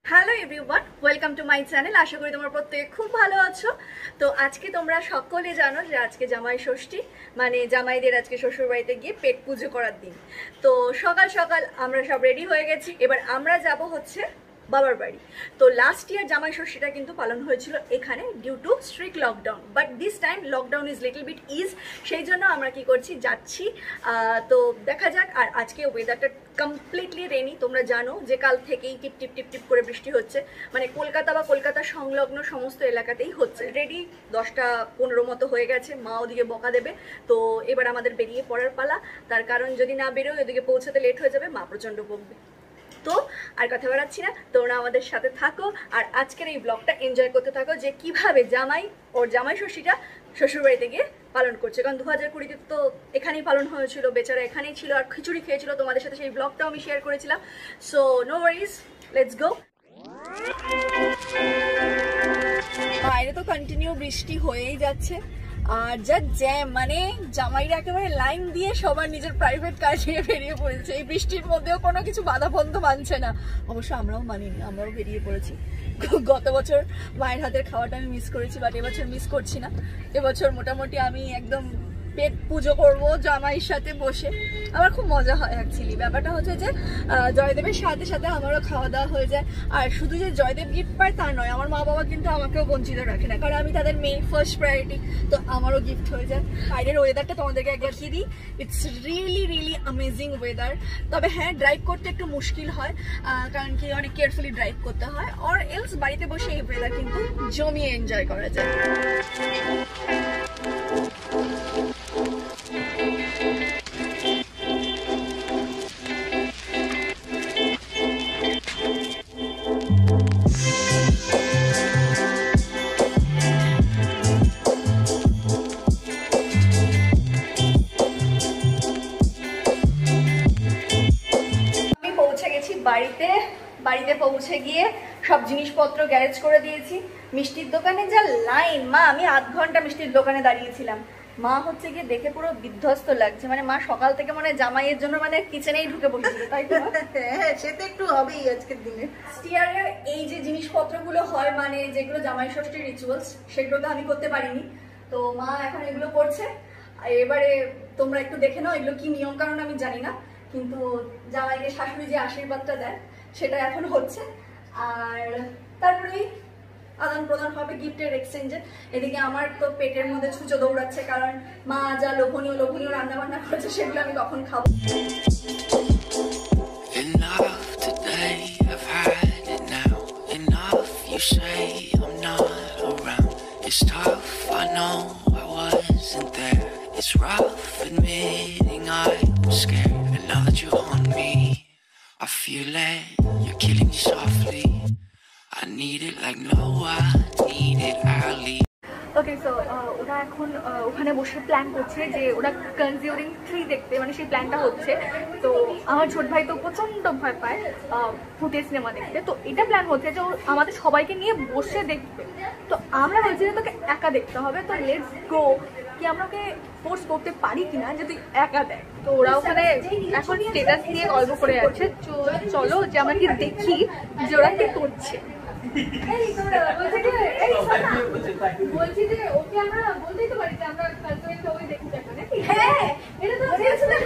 Hello everyone, welcome to my channel. আশা করি তোমরা প্রত্যেকে খুব ভালো আছো। তো আজকে তোমরা সকলে জানো যে আজকে জামাই ষষ্ঠী, মানে জামাইদের আজকে শ্বশুর বাড়িতে গিয়ে পেট পুজো করার দিন। তো সকাল সকাল আমরা সব রেডি হয়ে গেছি। এবার আমরা যাব হচ্ছে বাবার বাড়ি। তো লাস্ট ইয়ার জামাই ষষ্ঠীটা কিন্তু পালন হয়েছিল এখানে due to strict lockdown, but this time lockdown is little bit is. সেই জন্য আমরা কি করছি, যাচ্ছি। তো দেখা যাক। আর আজকে ওয়েদারটা কমপ্লিটলি রেনি। তোমরা জানো যে কাল থেকেই টিপ টিপ টিপ টিপ করে বৃষ্টি হচ্ছে, মানে কলকাতা বা কলকাতা সংলগ্ন সমস্ত এলাকাতেই হচ্ছে। রেডি 10টা 15 মতো হয়ে গেছে। মা ওদিকে বকা দেবে। তো এবার আমাদের বেরিয়ে পড়ার পালা। তার কারণ যদি না বেরোয় ওদিকে পৌঁছাতে লেট হয়ে যাবে, মা প্রচণ্ড বকবে। তো আর কথা বাড়াচ্ছি না, তোমরা আমাদের সাথে থাকো আর আজকের এই ব্লগটা এনজয় করতে থাকো যে কিভাবে জামাই ওর জামাই ষষ্ঠীটা শ্বশুরবাড়িতে গিয়ে পালন করছে। কারণ 2020-তে তো এখানেই পালন হয়েছিল, বেচারা এখানেই ছিল আর খিচুড়ি খেয়েছিল। তোমাদের সাথে সেই ব্লগটাও আমি শেয়ার করেছিলাম। So no worries, let's go. বাইরে তো কন্টিনিউ বৃষ্টি হয়েই যাচ্ছে আর যা জ্যাম, মানে জামাইরা একেবারে লাইন দিয়ে সবার নিজের প্রাইভেট কার নিয়ে বেরিয়ে পড়েছে। এই বৃষ্টির মধ্যেও কোনো কিছু বাধা বন্ধ মানছে না। অবশ্য আমরাও মানিনি, আমরাও বেরিয়ে পড়েছি। গত বছর মায়ের হাতের খাওয়াটা আমি মিস করেছি, বাট এবছর মিস করছি না। এবছর মোটামুটি আমি একদম পেট পুজো করবো জামাইয়ের সাথে বসে। আমার খুব মজা হয় অ্যাকচুয়ালি। ব্যাপারটা হচ্ছে যে জয়দেবের সাথে সাথে আমারও খাওয়া দাওয়া হয়ে যায়। আর শুধু যে জয়দেব গিফট পায় তা নয়, আমার মা বাবা কিন্তু আমাকেও বঞ্চিত রাখে না, কারণ আমি তাদের মেইন ফার্স্ট প্রায়োরিটি। তো আমারও গিফট হয়ে যায়। বাইরের ওয়েদারটা তোমাদেরকে একবার দেখিয়ে দিই। It's really really amazing weather. তবে হ্যাঁ, ড্রাইভ করতে একটু মুশকিল হয়, কারণ কি অনেক কেয়ারফুলি ড্রাইভ করতে হয়। অর এলস বাড়িতে বসে এই ওয়েদার কিন্তু জমিয়ে এনজয় করা যায়। বাড়িতে পৌঁছে গিয়ে সব জিনিসপত্র গ্যারেজ করে দিয়েছি। মিষ্টির দোকানে যা লাইন, মা আমি আধ ঘন্টা মিষ্টির দোকানে দাঁড়িয়েছিলাম। মা হচ্ছে গিয়ে দেখে পুরো বিধ্বস্ত লাগছে, মানে মা সকাল থেকে মানে জামাইয়ের জন্য মানে কিচেনেই ঢুকে বসেছিল, তাই তো? হ্যাঁ, সে তো একটু হবেই আজকের দিনে। স্টিয়ারের এই যে জিনিসপত্রগুলো হয়, মানে যেগুলো জামাই ষষ্ঠীর রিচুয়ালস, সেগুলো তো আমি করতে পারিনি। তো মা এখন এগুলো করছে। এবারে তোমরা একটু দেখে নাও এগুলো কি নিয়ম কারণ আমি জানি না, কিন্তু জামাইকে শাশুড়ি যে আশীর্বাদটা দেয় সেটা এখন হচ্ছে। আর তারপরেই আদান প্রদান হবে গিফটের এক্সচেঞ্জে। এদিকে আমার তো পেটের মধ্যে ছুঁচো দৌড়াচ্ছে, কারণ মা যা লোভনীয় লোভনীয় রান্না বান্না করেছে সেগুলো আমি কখন খাবো। It's rough admitting I was scared, and now that you're on me, I feel it, you're killing me softly. I need it like no one needed early. Okay, so ওরা এখন ওখানে বসে প্ল্যান করছে যে ওরা কনজিউরিং 3 দেখতে, মানে সেই প্ল্যানটা হচ্ছে। তো আমার ছোট ভাই তো প্রচণ্ড ভয় পায় ভূতের সিনেমা দেখতে। তো এটা প্ল্যান হচ্ছে যে আমাদের সবাইকে নিয়ে বসে দেখবে। তো আমরা বলছি যে তোকে একা দেখতে হবে। তো লেটস গো, কি আমরাকে ফোর্স করতে পারি কিনা যে তুই একা দেখ। তো ওরা ওখানে এখন স্টেটাস দিয়ে গল্প করে যাচ্ছে। চলো যে আমরা কি দেখি যে ওরা কি করছে। বলছি যে ওকে আমরা বলতেই তো পারি যে আমরা কালচারাল সবাই দেখি দেখো নাকি। হ্যাঁ, এটা তো বলছে না।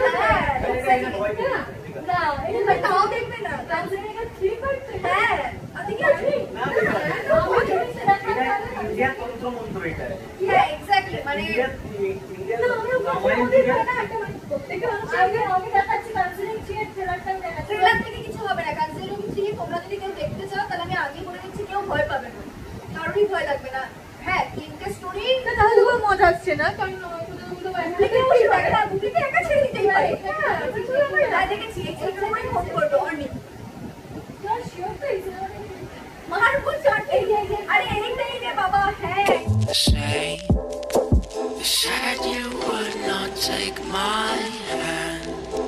না, এটা তাও দেখবে না, তাও এটা 3 করতে। হ্যাঁ, আপনি কি আছেন? না, ইন্ডিয়া তন্ত্র মন্ত্র এটা। হ্যাঁ, এক্স্যাক্টলি, মানে না আমরা প্রত্যেকটা আমি দেখাচ্ছি কালচারাল ট্রেলার থেকে কিছু হবে না। কালচারাল থেকে তোমরা যদি কেউ দেখতে চাও তাহলে আমি আগে বলে দিচ্ছি, কেউ ভয় পাবে না, কারোরই ভয় লাগবে না। হ্যাঁ, 3টে স্টোরি, তাহলে খুব মজা আসছে না, কারণ একা ছেড়ে দিতেই পারে। হ্যাঁ, দেখেছি এক্সট্রা ফোন করবো অনেক মারবো চাটে। আরে এইটাই রে বাবা। হ্যাঁ, They said you would not take my hand,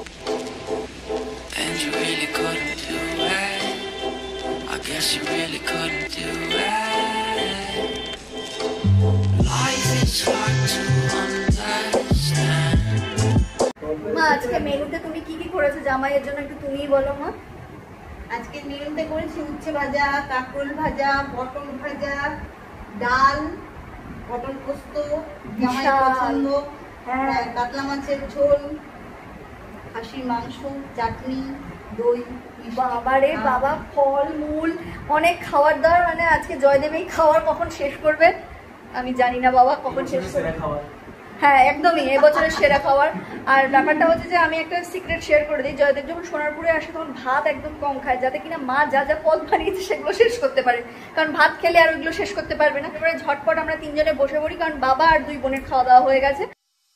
and you really couldn't do it. I guess you really couldn't do it. Life is hard to understand. মা আজকে মেনুতে তুমি কি কি করেছো জামাইয়ের জন্য, একটু তুমিই বলো মা। আজকে মেনুতে করেছি উচ্ছে ভাজা, কাঁকরোল ভাজা, পটল ভাজা, ডাল, পটল পোস্ত, জামাই পছন্দ, কাতলা মাছের ঝোল, খাসির মাংস, চাটনি, দই। বাবারে বাবা, ফল মূল অনেক খাবার দাবার, মানে আজকে জয়দেব এই খাবার কখন শেষ করবে আমি জানি না বাবা, কখন শেষ করবে। হ্যাঁ একদমই এবছরের সেরা খাবার। আর ব্যাপারটা হচ্ছে যে আমি একটা সিক্রেট শেয়ার করে দিই, জয়দেব যখন সোনারপুরে আসে তখন ভাত একদম কম খায়, যাতে কিনা মা যা যা পদ বানিয়েছে সেগুলো শেষ করতে পারে, কারণ ভাত খেলে আর ওইগুলো শেষ করতে পারবে না। এবারে ঝটপট আমরা তিনজনে বসে পড়ি, কারণ বাবা আর দুই বোনের খাওয়া দাওয়া হয়ে গেছে।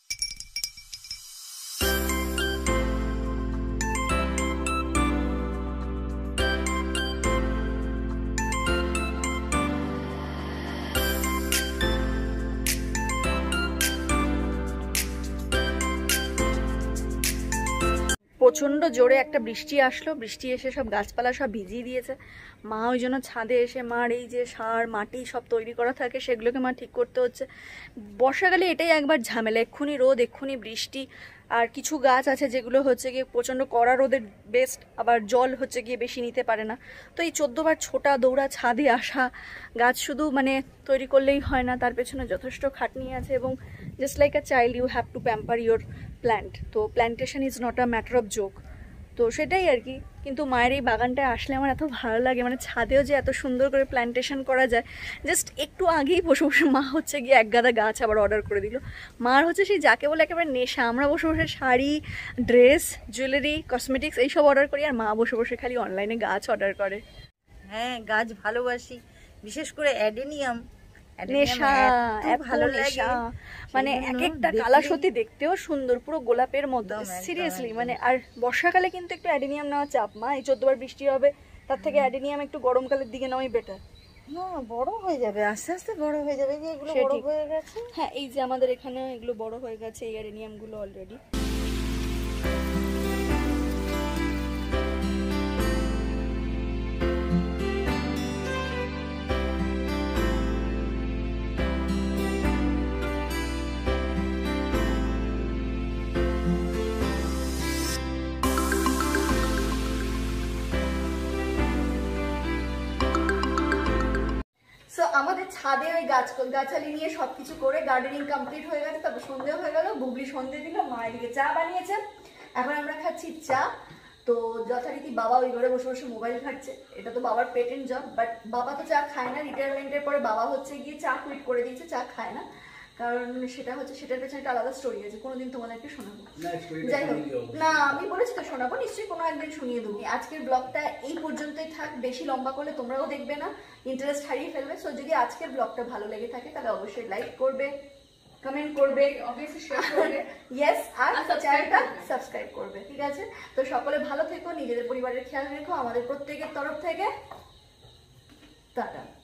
প্রচন্ড জোরে একটা বৃষ্টি আসলো, বৃষ্টি এসে সব গাছপালা সব ভিজিয়ে দিয়েছে। মা ওই জন্য ছাদে এসে মার এই যে সার মাটি সব তৈরি করা থাকে সেগুলোকে মা ঠিক করতে হচ্ছে। বর্ষাকালে এটাই একবার ঝামেলা, এক্ষুনি রোদ এক্ষুনি বৃষ্টি। আর কিছু গাছ আছে যেগুলো হচ্ছে গিয়ে প্রচণ্ড কড়া রোদের বেস্ট, আবার জল হচ্ছে গিয়ে বেশি নিতে পারে না। তো এই 14 বার ছোটা দৌড়া ছাদে আসা, গাছ শুধু মানে তৈরি করলেই হয় না, তার পেছনে যথেষ্ট খাটনি আছে। এবং just like a child you have to pamper your plant. তো plantation is not a matter of joke. তো সেটাই আর কি। কিন্তু মায়ের এই বাগানটায় আসলে আমার এত ভালো লাগে, মানে ছাদেও যে এত সুন্দর করে প্ল্যান্টেশন করা যায়। জাস্ট একটু আগেই বসে বসে মা হচ্ছে গিয়ে এক গাদা গাছ আবার অর্ডার করে দিল। মার হচ্ছে সেই যাকে বলে একেবারে নেশা। আমরা বসে বসে শাড়ি, ড্রেস, জুয়েলারি, কসমেটিক্স এইসব অর্ডার করি, আর মা বসে বসে খালি অনলাইনে গাছ অর্ডার করে। হ্যাঁ, গাছ ভালোবাসি, বিশেষ করে অ্যাডেনিয়াম। নেশা, ভালো নেশা, মানে এক একটা কালাসতি দেখতেও সুন্দর, পুরো গোলাপের মতো, সিরিয়াসলি। মানে আর বর্ষাকালে কিন্তু একটু অ্যাডেনিয়াম নেওয়া চাপ মা, এই 14 বার বৃষ্টি হবে, তার থেকে অ্যাডেনিয়াম একটু গরমকালের দিকে নেওয়াই বেটার। না, বড় হয়ে যাবে, আস্তে আস্তে বড় হয়ে যাবে। যে এগুলো বড় হয়ে গেছে, হ্যাঁ এই যে আমাদের এখানে এগুলো বড় হয়ে গেছে, এই অ্যাডেনিয়াম গুলো অলরেডি। আমাদের ছাদে ওই গাছালি নিয়ে সবকিছু করে গার্ডেনিং কমপ্লিট হয়ে গেছে। তারপর সন্ধে হয়ে গেল, বুবলি সন্ধে দিল, মা এদিকে চা বানিয়েছে, এখন আমরা খাচ্ছি চা। তো যথারীতি বাবা ওই ঘরে বসে বসে মোবাইল ঘাটছে, এটা তো বাবার পেটেন্ট জব। বাট বাবা তো চা খায় না, রিটায়ারমেন্টের পরে বাবা হচ্ছে গিয়ে চা কুইট করে দিয়েছে, চা খায় না। কারণ সেটা হচ্ছে, সেটার পেছনে একটা আলাদা স্টোরি আছে, কোনোদিন তোমাদেরকে শোনাবো। যাই হোক, না আমি বলেছি তো শোনাবো, নিশ্চয়ই কোনো একদিন শুনিয়ে দেবো। আজকের ব্লগটা এই পর্যন্তই থাক, বেশি লম্বা করলে তোমরাও দেখবে না, ইন্টারেস্ট হারিয়ে ফেলবে। সো যদি আজকের ব্লগটা ভালো লেগে থাকে তাহলে অবশ্যই লাইক করবে, কমেন্ট করবে, অবভিয়াসলি শেয়ার করবে, ইয়েস, আর চ্যানেলটা সাবস্ক্রাইব করবে। ঠিক আছে? তো সকলে ভালো থেকো, নিজেদের পরিবারের খেয়াল রেখো, আমাদের প্রত্যেকের তরফ থেকে টাটা।